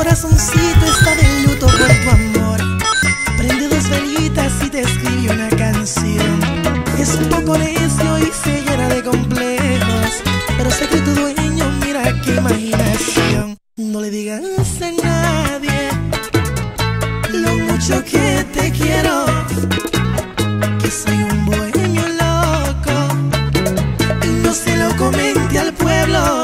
corazoncito está de luto por tu amor. Prende dos velitas y te escribe una canción. Es un poco necio y se llena de complejos, pero sé que tu dueño, mira qué imaginación. No le digas a nadie lo mucho que te quiero, que soy un bohemio loco, y no se lo comente al pueblo.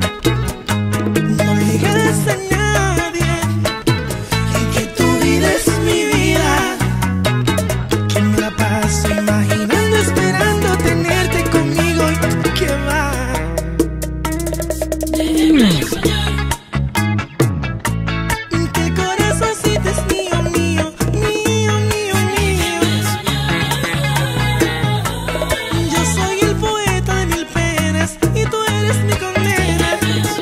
No le digas a nadie que tu vida es mi vida, que me la paso imaginando, esperando tenerte conmigo y que va. Que el corazoncito es mío, mío, mío, mío, mío. Yo soy el poeta de mil penas y tú eres mi condena.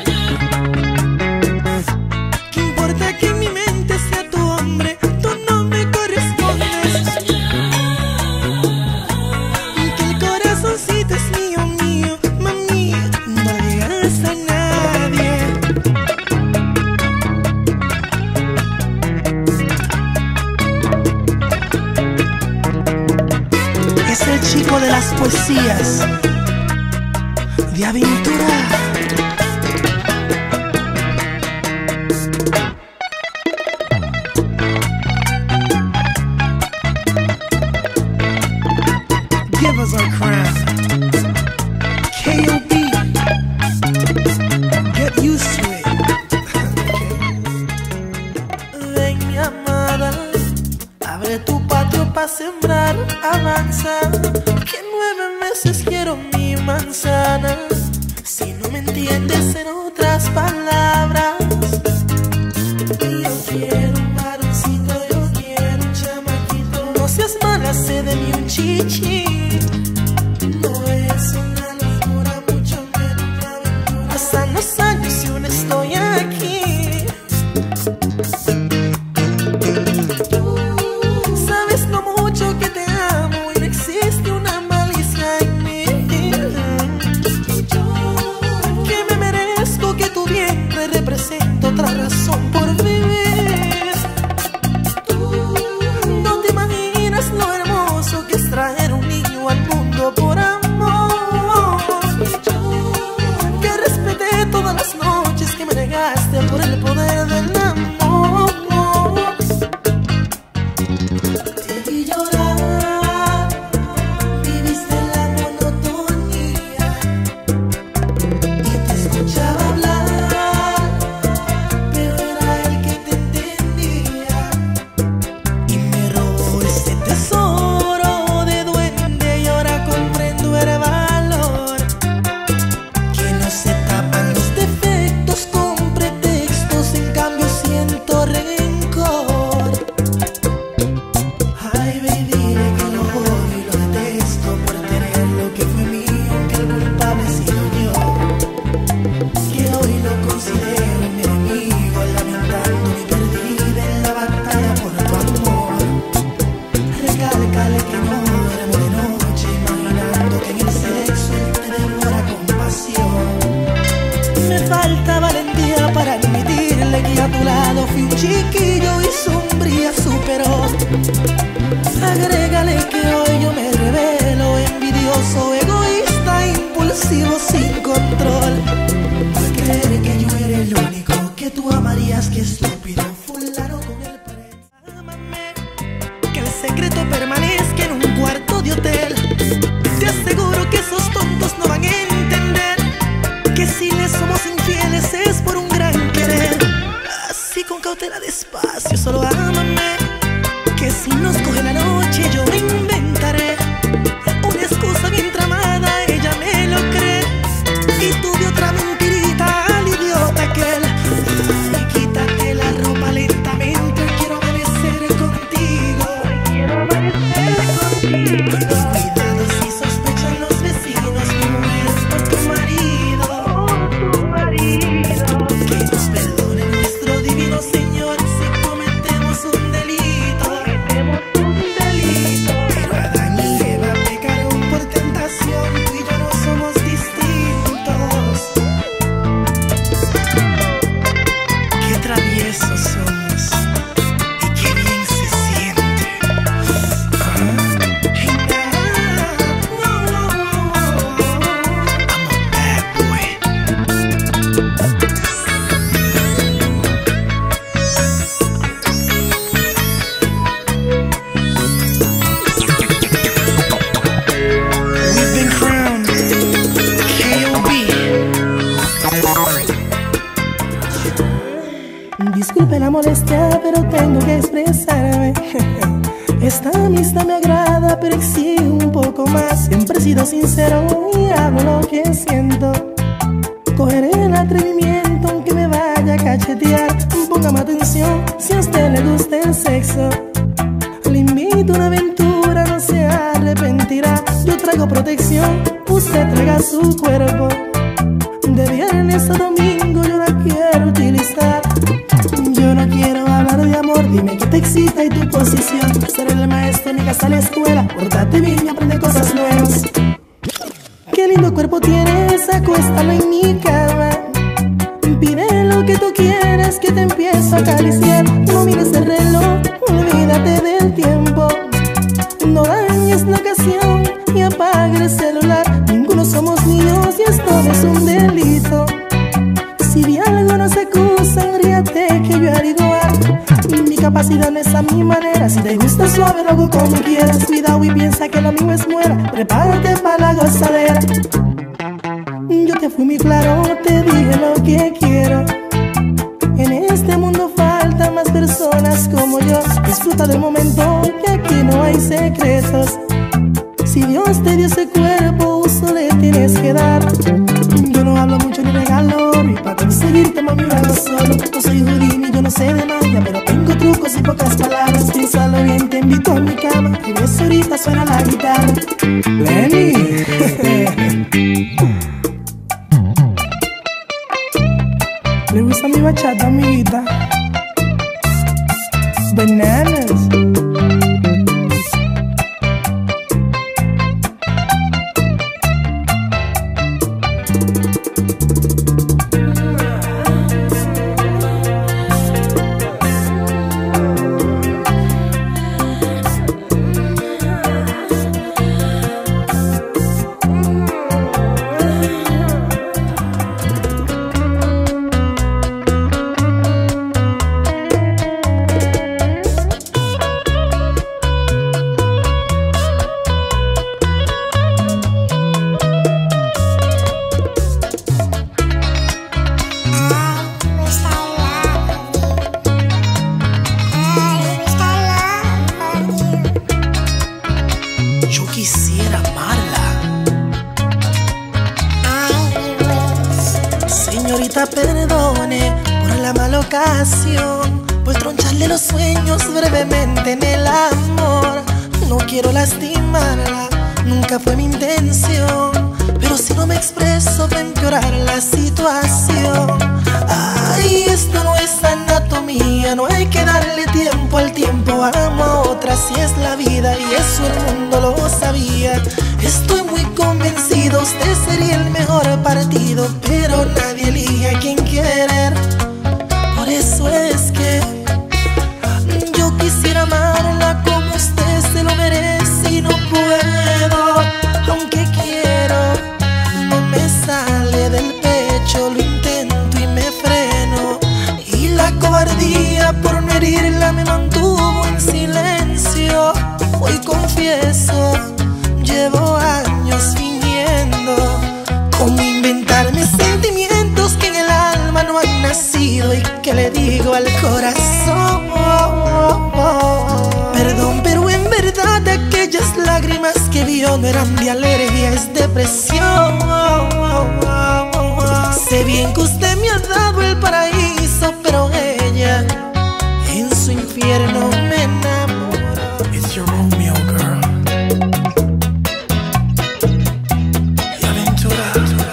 ¿Qué importa que en mi mente sea tu hombre? Tú no me correspondes. Que el corazoncito es mío, mío, mami. No le digas a nadie. Es el chico de las poesías de aventura. Give us our crown. K.O.B. Get used to it. Ven, mi amada, abre tu patio pa' sembrar, avanza, que 9 meses quiero mi manzana. Si no me entiendes en otras palabras, yo quiero un varoncito, yo quiero un chamaquito. No seas mala, cédeme un chichi. No es una locura, mucho menos una aventura. Pasan los años y aún estoy aquí. Sabes lo mucho que te amo y no existe una malicia en mí. Que me merezco que tu vientre represente otra razón por vivir. No te imaginas lo hermoso que es traer un niño al mundo por amor. Que respeté todas las noches que me negaste por el poder del amor. Te vi llorar, viviste la monotonía y te escuchaba hablar, pero era el que te entendía. Y me robó ese tesoro de duende y ahora comprendo el valor. Que no se tapan los defectos con pretextos, en cambio siento rencor. Ay, baby, dile que lo odio y lo detesto por tener lo que fue mío, que el culpable he sido yo. Que hoy lo considero mi enemigo, lamentando mi perdida en la batalla por tu amor. Recálcale que no duermo de noche, imaginando que en el sexo él te devora con pasión. Me falta valentía para admitirle que a tu lado fui un chiquillo y su hombría superó. Agrégale que hoy yo me revelo, envidioso, egoísta, impulsivo, sin control. Al creer que yo era el único que tú amarías, que estúpido, fulano con el precio. Ámame, que el secreto permanezca en un cuarto de hotel. Te aseguro que esos tontos no van a entender que si les somos infieles es por un gran querer. Así con cautela, despacio, solo ámame, que si nos coge la noche yo me inventaré una excusa bien tramada, ella me lo cree. Y tú de otra mentirita al idiota aquel. Ay, quítate la ropa lentamente, quiero amanecer contigo. Quiero amanecer contigo. Cuidado si sospechan los vecinos, mi mujer es por tu marido. Por tu marido. Que nos perdone nuestro divino Señor si cometemos un delito. Disculpe la molestia, pero tengo que expresarme. Esta amistad me agrada, pero exige un poco más. Siempre he sido sincero y hablo lo que siento. Cogeré el atrevimiento aunque me vaya a cachetear. Póngame atención si a usted le gusta el sexo. Le invito a una aventura, no se arrepentirá. Yo traigo protección, usted traiga su cuerpo. De viernes a domingo yo la quiero utilizar. Yo no quiero hablar de amor, dime qué te excita y tu posición. Ser el maestro en mi casa a la escuela, pórtate bien y aprende cosas nuevas. Qué lindo cuerpo tienes, acuéstalo en mi cama. Pide lo que tú quieres, que te empiezo a acariciar. No mires el reloj, olvídate del tiempo. No dañes la ocasión y apaga el celular. Ninguno somos niños y esto no es un delito. Si de algo nos acusan, ríate que yo haré igual. Mi capacidad no es a mi manera. Si te gusta suave, lo hago como quieras. Cuidado y piensa que lo mío es muera. Prepárate para la gozadera. Yo te fui muy claro, te dije lo que quiero. En este mundo faltan más personas como yo. Disfruta del momento, que aquí no hay secretos. Si Dios te dio ese cuerpo, uso le tienes que dar. Yo no hablo mucho ni regalo, y para conseguirte mami lo hago solo. No soy judío y yo no sé de magia, pero tengo trucos y pocas palabras. Piénsalo bien, te invito a mi cama, y ves ahorita suena la guitarra. Lenny. ¿Le gusta mi bachata, amiguita? Bananas. Yo quisiera amarla. Señorita, perdone por la mala ocasión, por troncharle los sueños brevemente en el amor. No quiero lastimarla, nunca fue mi intención, pero si no me expreso va a empeorar la situación. Ay, esto no es anatomía, no hay que darle tiempo al tiempo. Amo a otra, si es la vida y eso el mundo lo sabía. Estoy muy convencido, usted sería el mejor partido, pero nadie elige a quien querer. Por eso es que yo quisiera amarla como usted se lo merece y no puedo. Aunque quiero, no me sale del pecho, lo intento y me freno. Y la cobardía por no herirla me mantuvo en silencio. Hoy confieso, llevo años fingiendo. Cómo inventarme sentimientos que en el alma no han nacido y que le digo al corazón. Perdón, pero en verdad aquellas lágrimas que vio no eran de alergia, es depresión. Sé bien que usted me ha dado el paraíso, pero ella en su infierno me enamora. It's your Romeo, girl. Y aventura.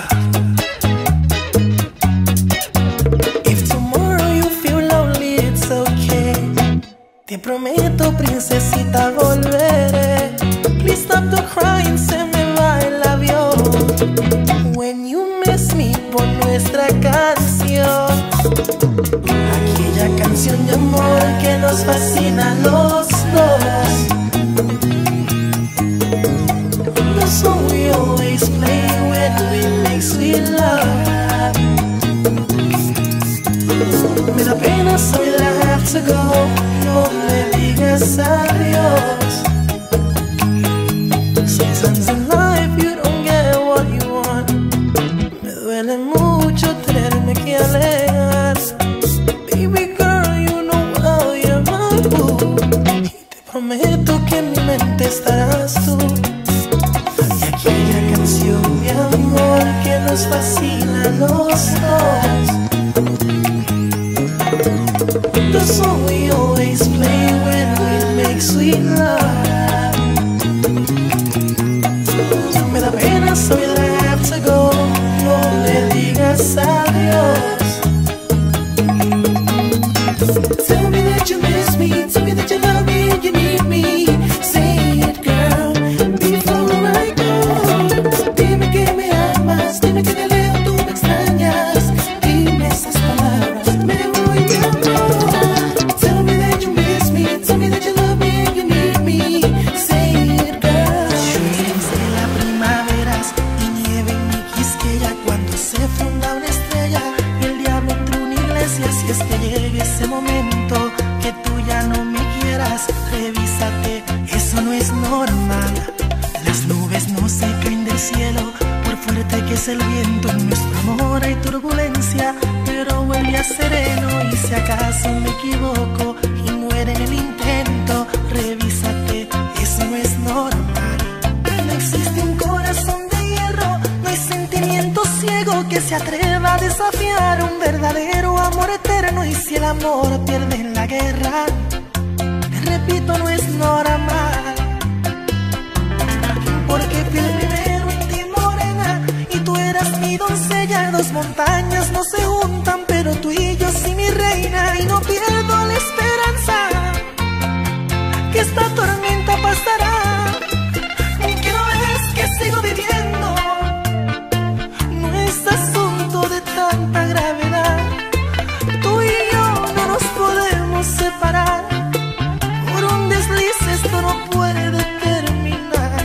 If tomorrow you feel lonely, it's okay. Te prometo, princesita, volveré. Please stop the crying, se me va el avión. When you miss me, pon nuestra canción. Aquella canción de amor que nos fascina a los dos. The song we always play when we make sweet love. Me da pena, so I have to go. No me digas adiós. Sometimes in life you don't get what you want. Me duele mucho tenerme que alejar. Baby girl, antes que llegue ese momento que tú ya no me quieras, revísate, eso no es normal. Las nubes no se caen del cielo, por fuerte que es el viento. En nuestro amor hay turbulencia, pero vuelve a sereno. Y si acaso me equivoco y muere en el intento, revísate, eso no es normal. No existe un corazón de hierro, no hay sentimiento ciego que se atreva a desafiar un verdadero amor eterno. Y si el amor pierde en la guerra, te repito, no es normal. Porque fui el primero en ti, morena, y tú eras mi doncella. Dos montañas no se juntan, pero tú y yo sí, mi reina. Y no pierdo la esperanza que esta tormenta pasará. Y que no ves que sigo viviendo, no es asunto de tanta gravedad. Tú y yo no nos podemos separar, por un desliz esto no puede terminar.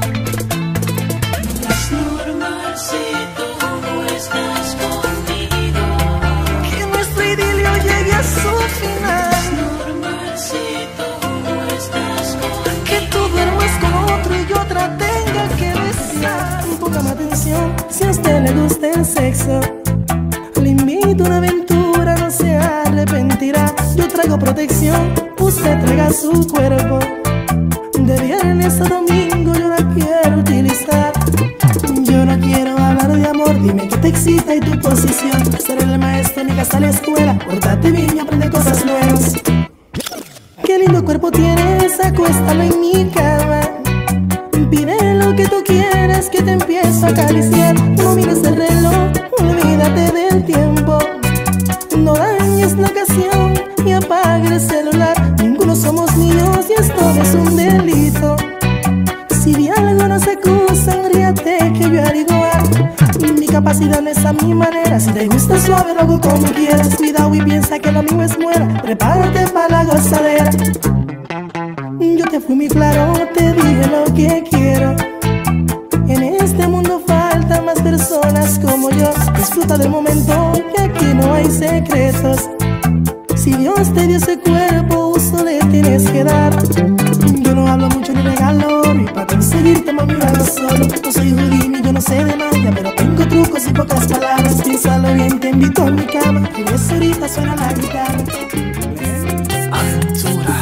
No es normal si tú no estás conmigo, Que nuestro idilio llegue a su final. no es normal si tú no estás conmigo, Que tú duermas con otro y yo otra tenga que besar. Póngame atención, si a usted le gusta el sexo, le invito a una aventura, no se arrepentirá. Yo traigo protección, usted traiga su cuerpo. De viernes a domingo yo la quiero utilizar. Yo no quiero hablar de amor, dime qué te excita y tu posición. Seré el maestro, ni casa a la escuela, pórtate bien y aprende cosas nuevas. Qué lindo cuerpo tienes, acuéstalo en mi cama. Pide lo que tú quieras, que te empiezo a acariciar. No mires el reloj, olvídate del tiempo. No dañes la ocasión y apaga el celular. Ninguno somos niños y esto no es un delito. Si de algo nos acusan, ríate que yo haré igual. Mi capacidad no es a mi manera. Si te gusta suave, lo hago como quieras. Cuidado y piensa que lo mío es muera. Prepárate para la gozadera. Yo te fui muy claro, te dije lo que quiero. En este mundo faltan más personas como yo. Disfruta del momento, que aquí no hay secretos. Si Dios te dio ese cuerpo, uso le tienes que dar. Yo no hablo mucho ni regalo, y para conseguirte mami lo hago solo. No soy judío, yo no sé de magia, pero tengo trucos y pocas palabras. Piénsalo bien, te invito a mi cama, y ves ahorita suena la guitarra. Aventura.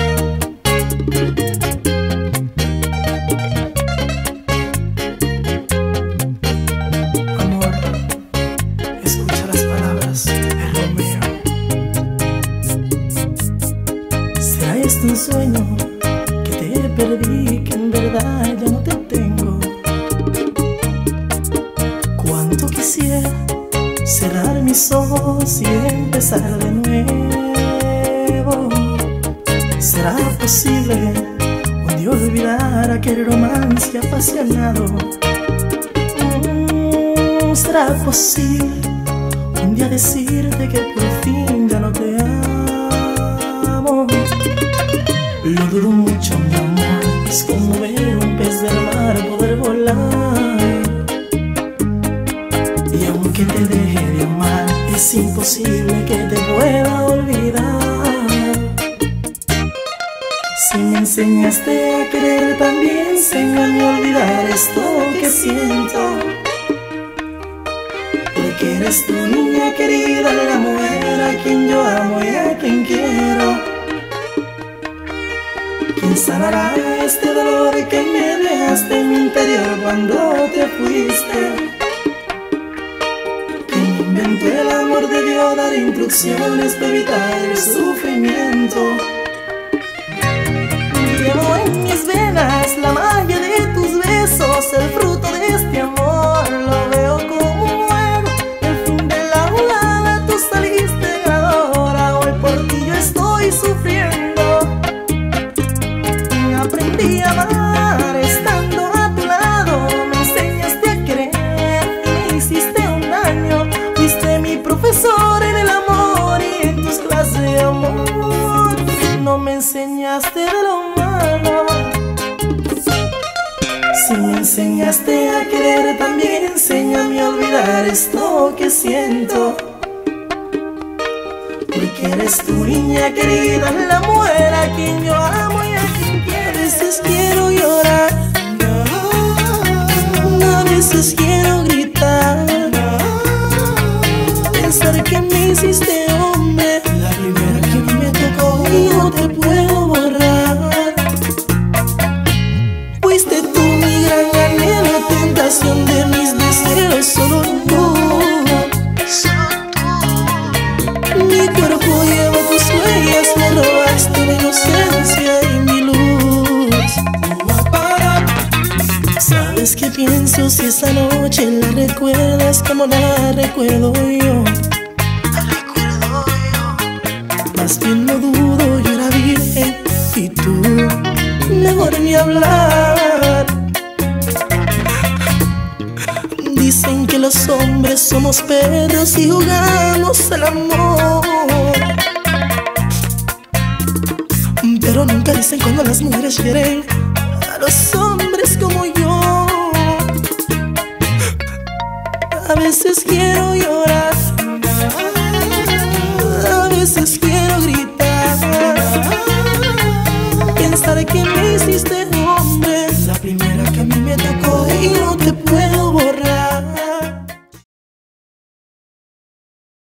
Amor, escucha las palabras de Romeo. ¿Será este un sueño que te perdí, que en verdad ya no te tengo? Cuánto quisiera cerrar mis ojos y empezar de nuevo. ¿Será posible un día olvidar aquel romance apasionado? ¿Será posible un día decirte que por fin ya no te amo? Lo dudo mucho, mi amor, es como ver un pez del mar poder volar. Y aunque te deje de amar, es imposible que te pueda olvidar. Si me enseñaste a querer, también enséñame a olvidar esto que siento. Porque eres tu niña querida, la mujer a quien yo amo y a quien quiero. ¿Quién sanará este dolor que me dejaste en mi interior cuando te fuiste? ¿Quién inventó el amor debió dar instrucciones para evitar el sufrimiento? Llevo en mis venas la magia de tus besos, el fruto de este amor lo veo como un juego. El fin de la jugada, tú saliste ganadora, hoy por ti yo estoy sufriendo. Aprendí a amar estando a tu lado, me enseñaste a querer y me hiciste un daño. Fuiste mi profesor en el amor y en tus clases de amor no me enseñaste de lo malo. Si me enseñaste a querer, también enséñame a olvidar esto que siento. porque eres tu niña querida, la mujer a quien yo amo y a quien quiero. A veces quiero llorar, a veces quiero gritar, pensar que me hiciste hombre, la primera que me tocó y no te puedo borrar. Fuiste tú mi gran anhelo, tentación de mis deseos, solo tú. Mi cuerpo lleva tus huellas, me robaste mi inocencia y mi luz. ¿Sabes qué pienso si esa noche la recuerdas como la recuerdo yo? Más bien no dudo, yo era virgen y tú mejor ni hablar. Dicen que los hombres somos perros y jugamos al amor, pero nunca dicen cuando las mujeres quieren a los hombres como yo. A veces quiero llorar,